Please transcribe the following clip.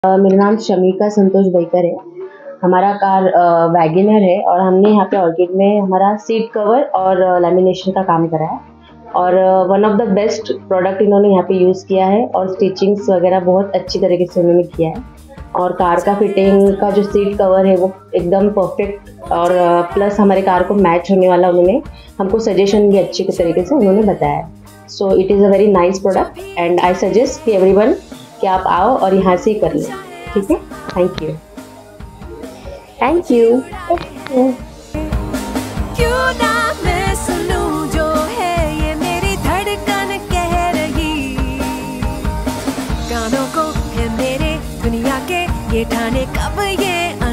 मेरा नाम शमिका संतोष बैकर है। हमारा कार वैगनर है और हमने यहाँ पे ऑर्किड में हमारा सीट कवर और लैमिनेशन का काम करा है और one of the best product इन्होंने यहाँ पे यूज़ किया है और स्टिचिंग्स वगैरह बहुत अच्छी तरीके से उन्होंने किया है और कार का फिटिंग का जो सीट कवर है वो एकदम परफेक्ट और प्लस हमारे कार को मैच होने वाला उन्होंने हमको सजेशन भी अच्छी तरीके से उन्होंने बताया है। So it is a very nice product and I suggest कि एवरीवन कि आप आओ और यहाँ से ही कर लें। ठीक है, थैंक यू। Thank you. क्यों ना मैं सुनूं जो है ये मेरी धड़कन कह रही, कानों को है मेरे दुनिया के ये ठाने कब ये